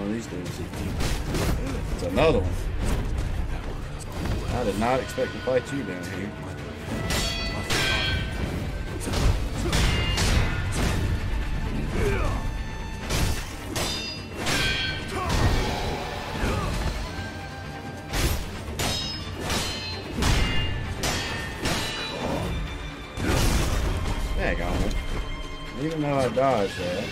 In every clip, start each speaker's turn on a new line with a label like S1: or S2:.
S1: one of these dudes. It's another one. I did not expect to fight you down here. Daggone it. Even though I dodged that.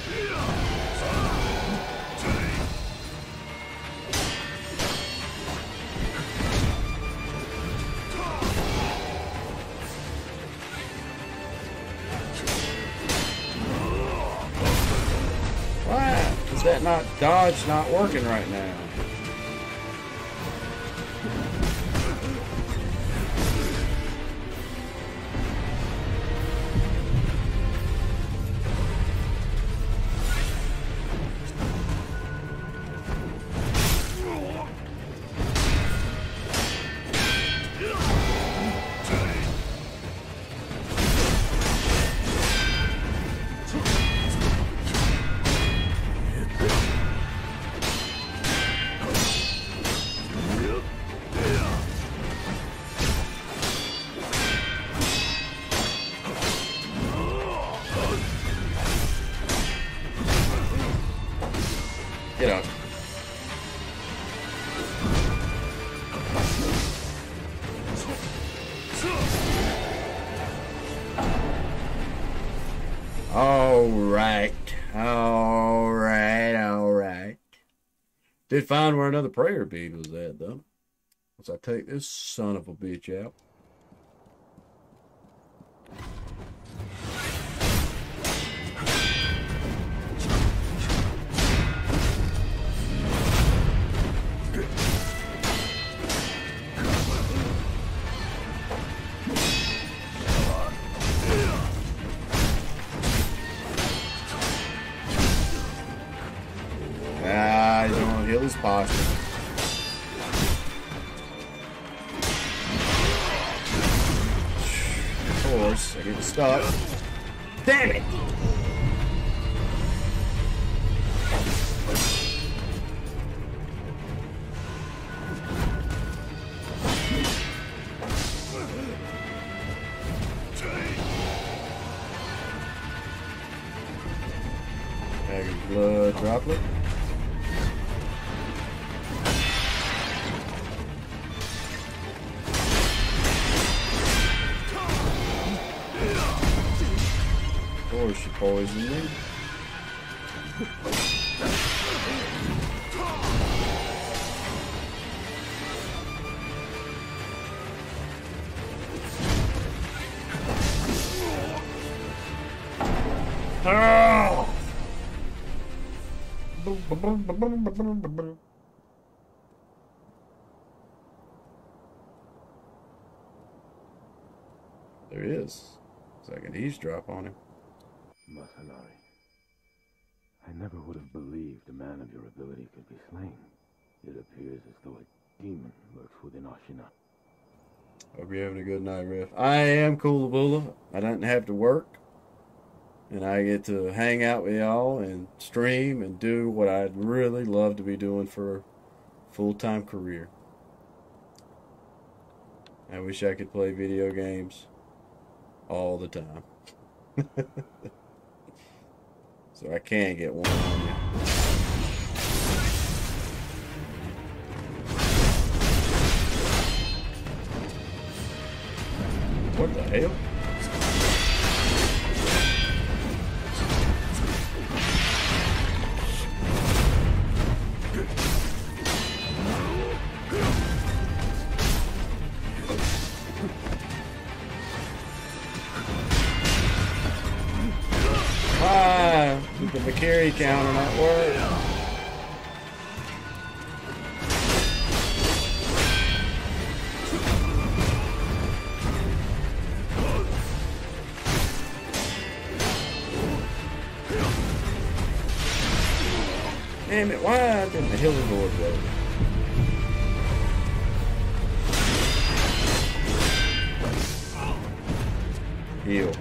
S1: Why is that not dodge not working right now? Get up. Alright. Did find where another prayer bead was at, though. Once I take this son of a bitch out. He's gonna heal his posture. Of course, I get stuck. Damn it! Bag of blood droplet. Of course, she poisoned me. Oh! There he is. So I can eavesdrop on him.
S2: Masanari, I never would have believed a man of your ability could be slain. It appears as though a demon lurks within Ashina.
S1: Hope you're having a good night, Riff. I am Kulabula. I don't have to work. And I get to hang out with y'all and stream and do what I'd really love to be doing for a full-time career. I wish I could play video games all the time. So I can get one on you. What the hell? Did the carry counter not work? Damn it, why didn't the healing board work? Heal.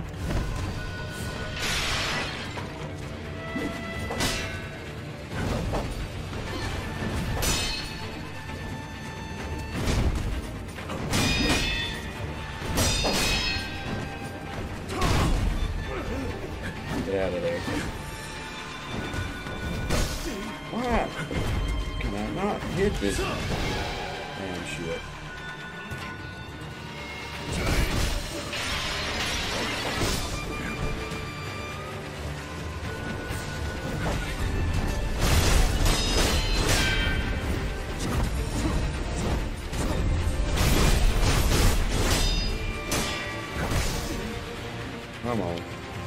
S1: Get out of there. Why can I not hit this? Damn shit. Come on.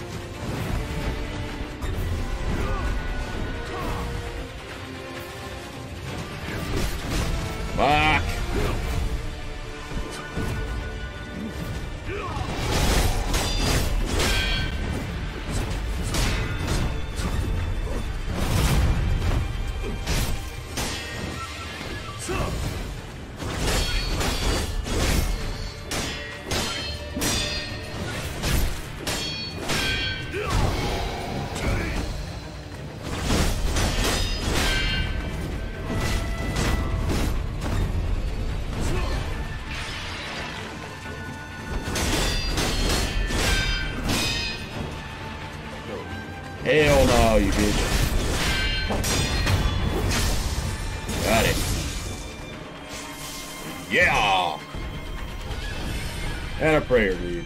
S1: Fuck! Hell no, you bitch. Got it. Yeah! And a prayer, dude.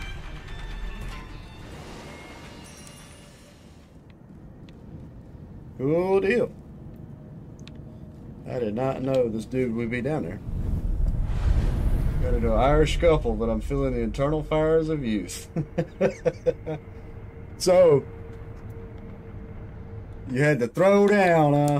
S1: Cool deal. I did not know this dude would be down there. Got into an Irish scuffle, but I'm feeling the internal fires of youth. So, you had to throw down, huh?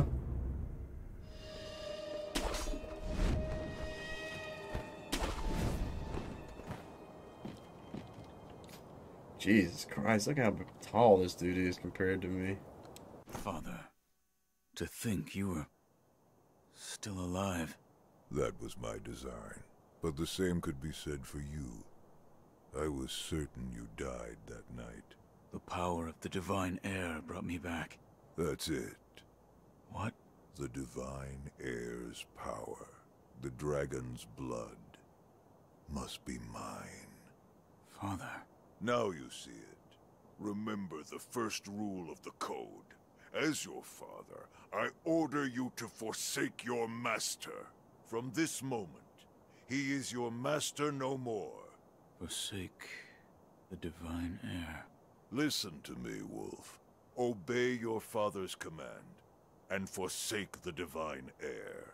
S1: Jesus Christ, look how tall this dude is compared to me.
S3: Father, to think you were still alive.
S4: That was my design, but the same could be said for you. I was certain you died that night.
S3: The power of the divine air brought me back.
S4: That's it.
S3: What?
S4: The divine air's power, the dragon's blood, must be mine.
S3: Father.
S4: Now you see it. Remember the first rule of the code. As your father, I order you to forsake your master. From this moment, he is your master no more.
S3: Forsake the divine air.
S4: Listen to me, Wolf. Obey your father's command, and forsake the divine air.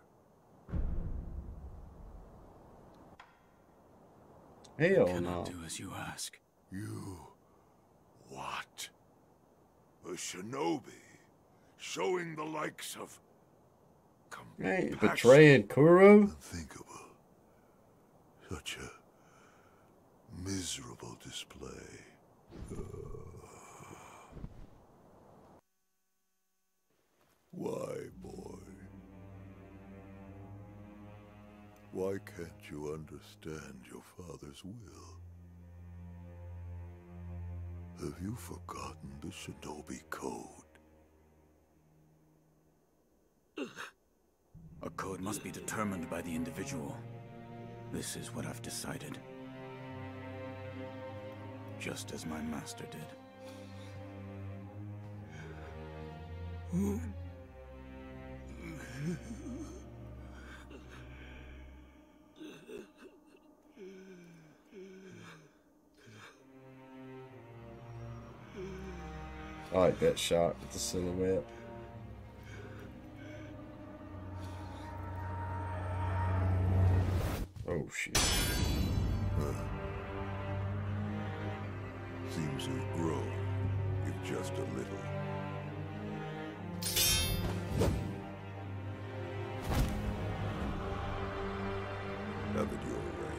S1: Hell
S3: I cannot
S1: no.
S3: do as you ask.
S4: You... what? A shinobi, showing the likes of...
S1: Hey, betraying Kuro?
S4: Unthinkable. Such a miserable display. Why, boy? Why can't you understand your father's will? Have you forgotten the Shinobi Code?
S3: A code must be determined by the individual. This is what I've decided. Just as my master did.
S1: I like that shot with the silhouette. Oh shit.
S4: Seems you've grown, if just a little. Have it your way.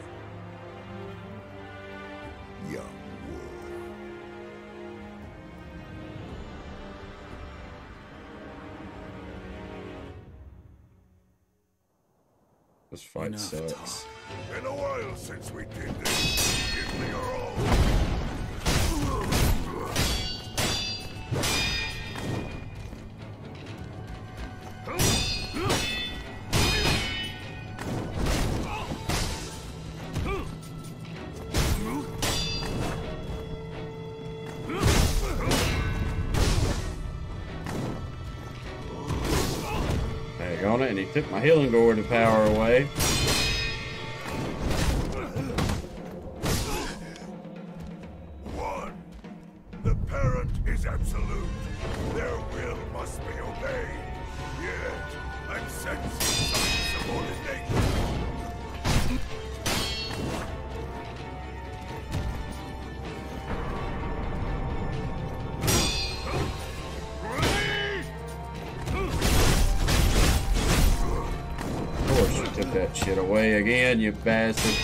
S4: Young wolf.
S1: This fight
S3: Enough
S1: sucks.
S3: talk.
S4: Been a while since we did this. Give me your all.
S1: on it, and he took my healing gourd of power away.
S4: One. The parent is absolute. Their will must be obeyed. Yet, I'm sensing some subordination.
S1: Of course, you took that shit away again, you bastard.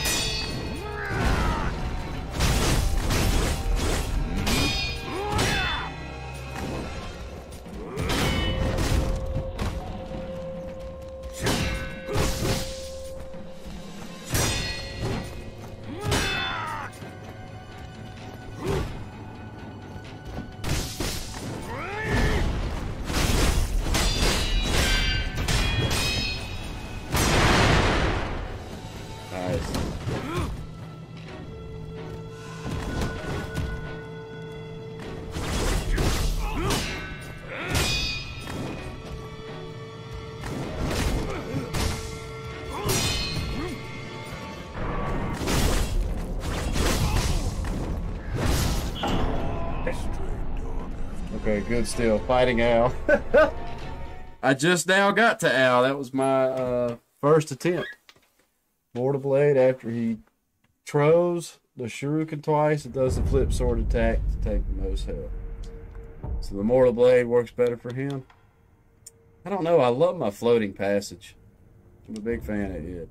S1: Okay, good still. Fighting Al. I just now got to Al. That was my first attempt. Mortal Blade, after he throws the Shuriken twice, it does the flip sword attack to take the most health. So the Mortal Blade works better for him. I don't know. I love my floating passage. I'm a big fan of it.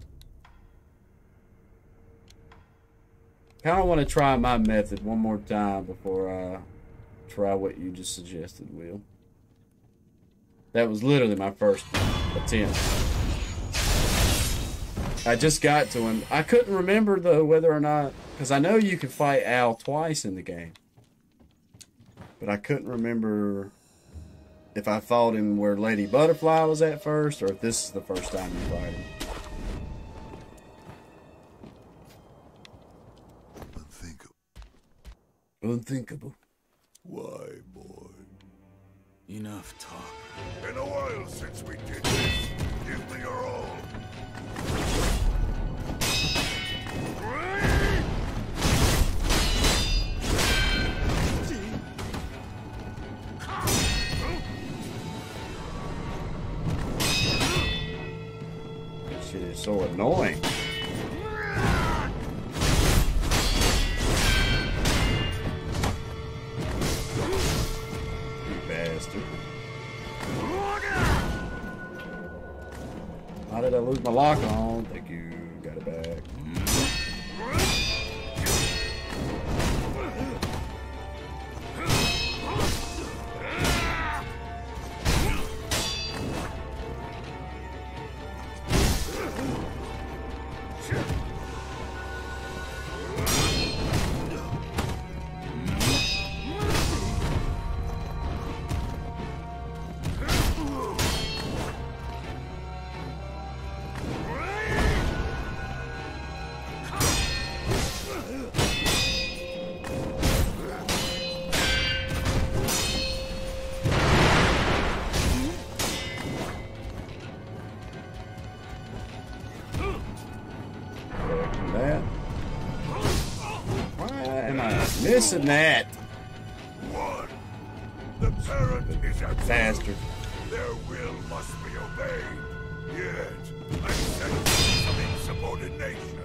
S1: Kind of want to try my method one more time before I try what you just suggested, Will. That was literally my first attempt. I just got to him. I couldn't remember, though, whether or not... Because I know you can fight Al twice in the game. But I couldn't remember if I fought him where Lady Butterfly was at first, or if this is the first time you fight him. Unthinkable.
S4: Why, boy?
S3: Enough talk.
S4: Been a while since we did this. Give me your all.
S1: This shit is so annoying. How did I lose my lock on? Thank you. Got it back. Missing that.
S4: One. The parent is absolute.
S1: Bastard.
S4: Their will must be obeyed. Yet, I'm sensing some insubordination.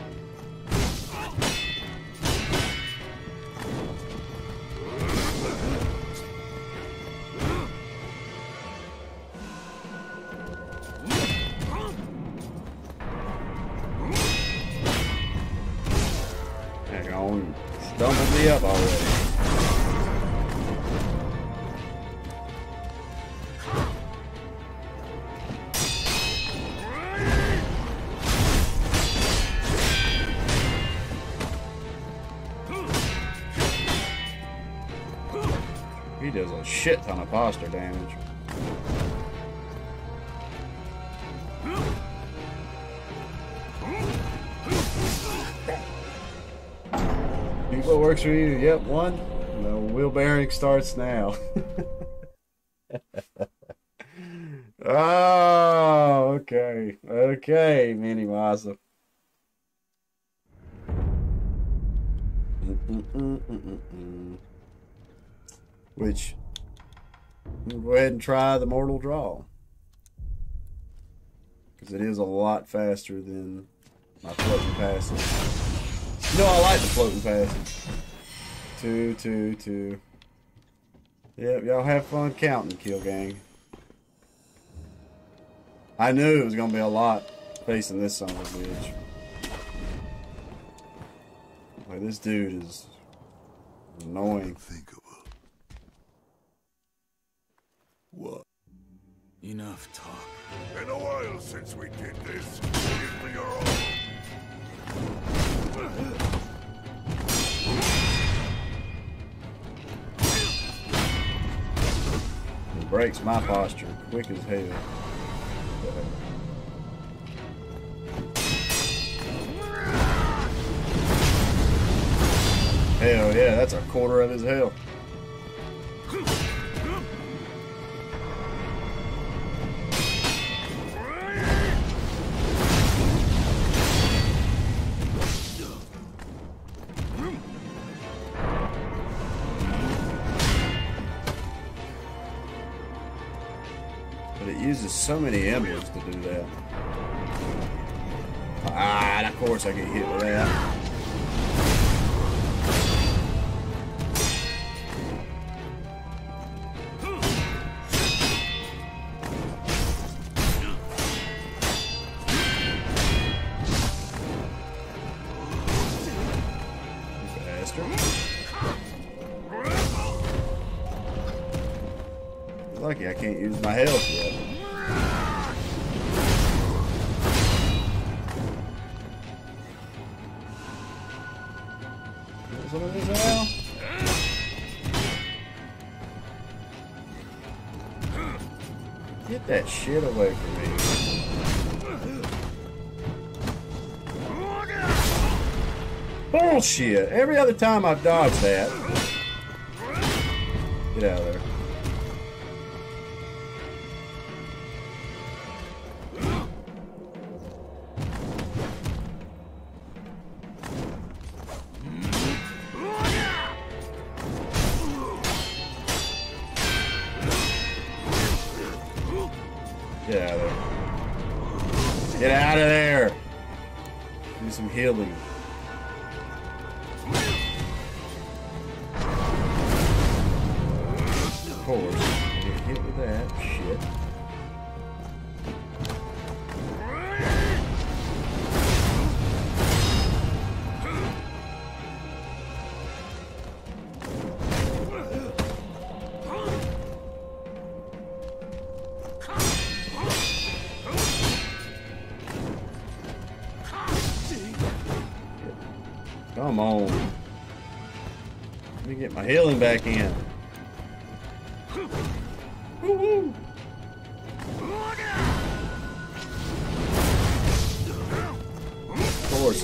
S1: Hang on. Stumbled me up already. He does a shit ton of posture damage. What works for you? Yep, one. No, wheel bearing starts now. Oh, okay. Okay, Mini Masa. Which, we'll go ahead and try the Mortal Draw. Because it is a lot faster than my floating passage. You know, I like the floating passage. 2, 2, 2. Yep, y'all have fun counting, Kill Gang. I knew it was going to be a lot facing this son of a bitch. Like, this dude is annoying.
S4: Unthinkable. What?
S3: Enough talk.
S4: Been a while since we did this. Give me your all.
S1: It breaks my posture quick as hell. Hell yeah, that's a quarter of his health. But it uses so many emblems to do that. Ah, and of course I get hit with that. Lucky I can't use my health yet. Some of this now. Get that shit away from me. Bullshit! Every other time I've dodged that. Get out of there. Get out of there. Get out of there. Do some healing. Of course. Get hit with that shit. Come on. Let me get my healing back in. Woo-hoo. Of course.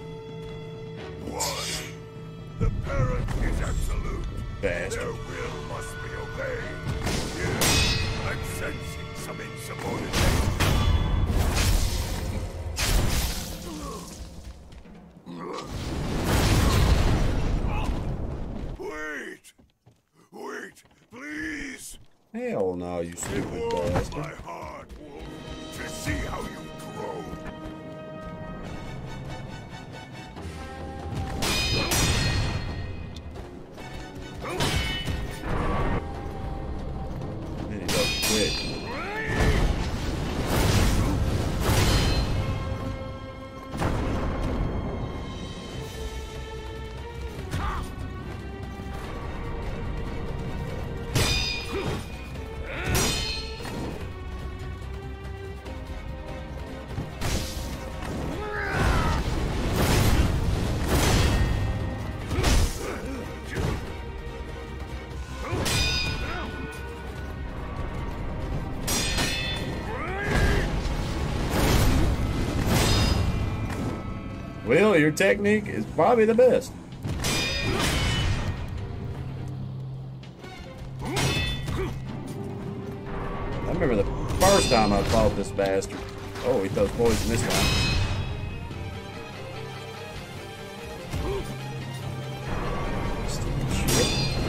S4: The parent is absolute.
S1: Bastard.
S4: Their will must be obeyed. Here, I'm sensing some insubordination. Wait, please.
S1: Hell no, you
S4: It
S1: stupid
S4: warms
S1: bastard.
S4: my heart, Wolf, to see how you've grown.
S1: Then he goes quick. Well, your technique is probably the best. I remember the first time I fought this bastard. Oh, he throws poison this time. Stupid shit.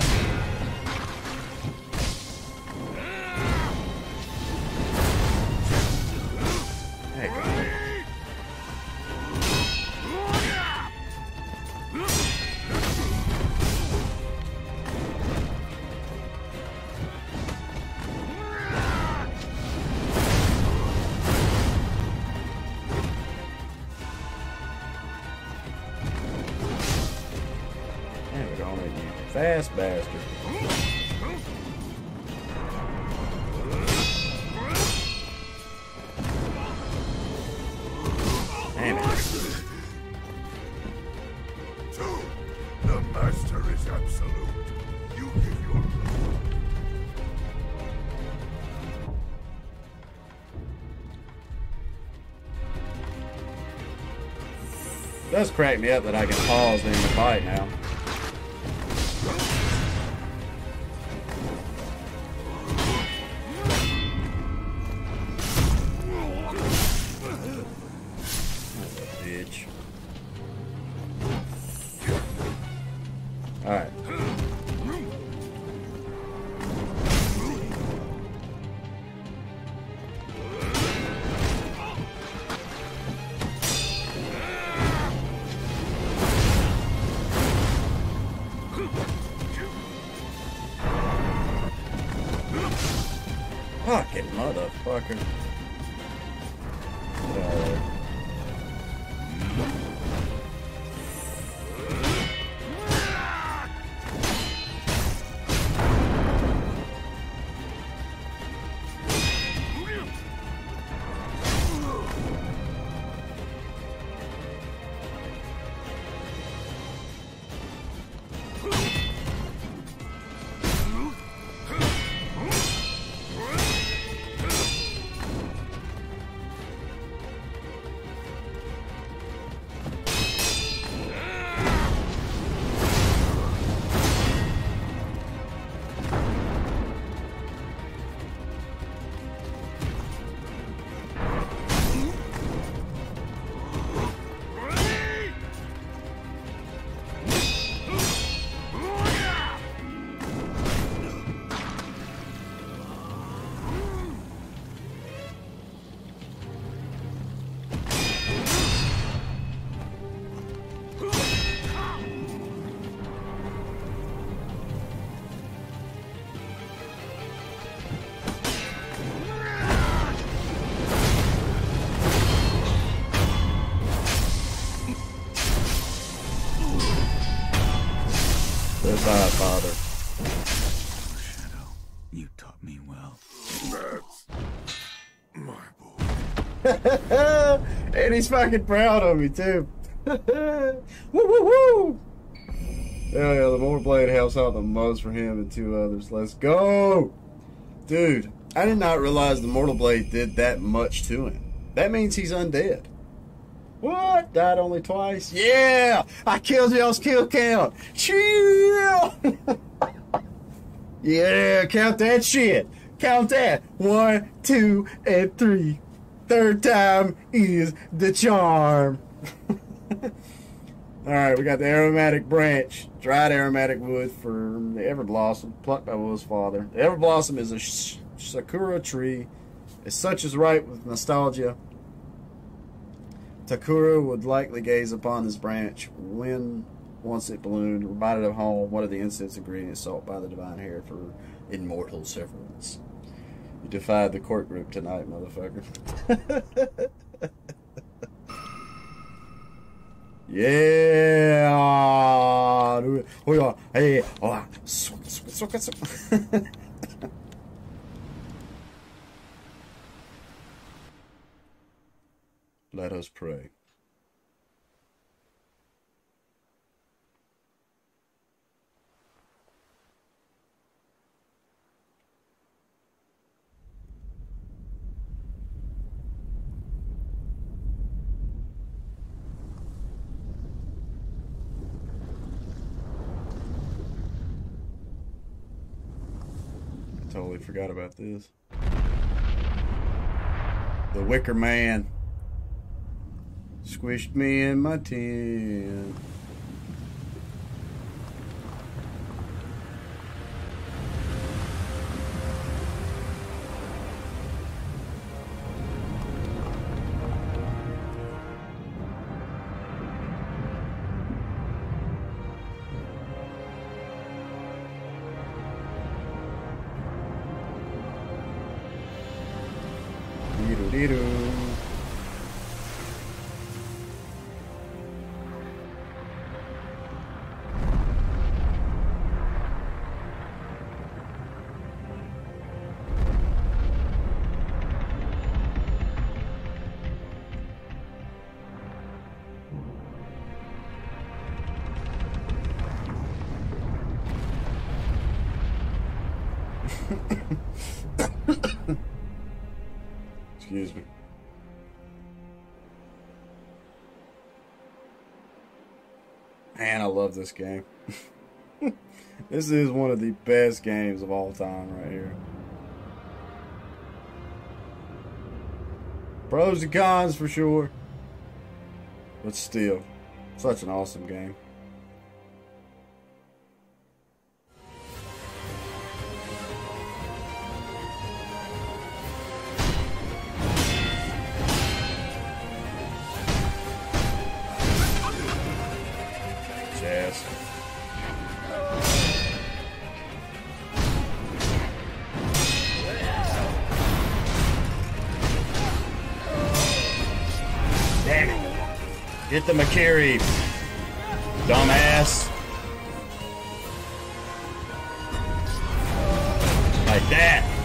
S1: There you go. Fast bastard. Damn it.
S4: The master is absolute. You give your
S1: It does crack me up that I can pause during the fight now. Alright. Fucking motherfucker. Alright. Goodbye, Father.
S3: Shadow, you taught me well.
S4: That's my boy.
S1: And he's fucking proud of me, too. Woo, woo, woo! Hell yeah, the Mortal Blade helps out the most for him and two others. Let's go! Dude, I did not realize the Mortal Blade did that much to him. That means he's undead. What? Died only twice? Yeah! I killed y'all's kill count! Chill! Yeah, count that shit! Count that! 1, 2, and 3. Third time is the charm. Alright, we got the aromatic branch. Dried aromatic wood from the Everblossom, plucked by Will's father. The Everblossom is a sakura tree. As such is ripe with nostalgia. Takura would likely gaze upon this branch when once it bloomed, reminded of home, one of the incense ingredients sought by the divine hair for immortal severance. You defied the court group tonight, motherfucker. Yeah. Oh yeah. Hey. Oh. Let us pray. Totally forgot about this. The Wicker Man squished me in my tin. Dee-doo-dee-doo. Excuse me. Man, I love this game. This is one of the best games of all time right here. Pros and cons for sure. But still, such an awesome game. Jazz. Damn it. Get the Makiri. Dumbass. Like that.